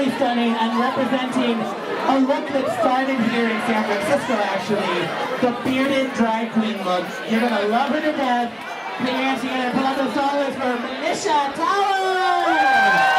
absolutely stunning and representing a look that started here in San Francisco, actually. The bearded drag queen look. You're going to love her to death. Put your hands together and pull out those dollars for Manisha Tower!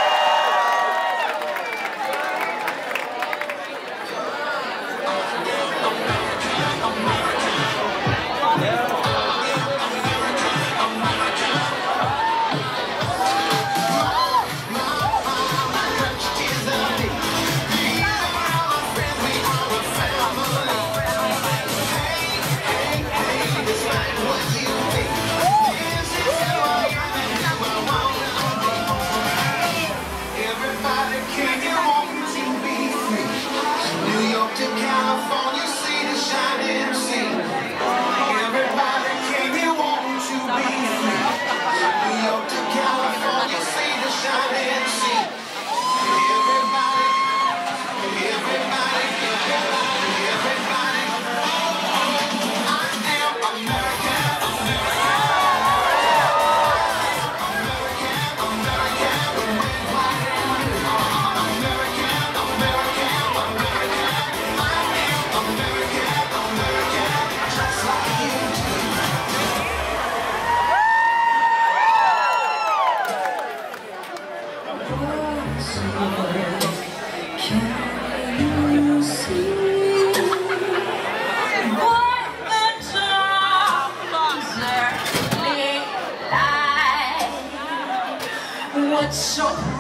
So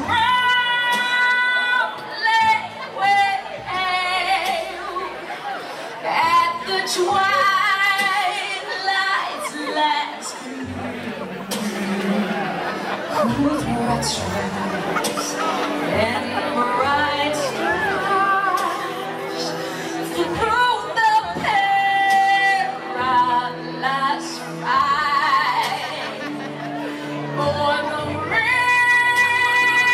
proudly wave at the twilight's last gleam, with bright stripes and bright stars through the perilous fight. For the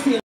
sexy.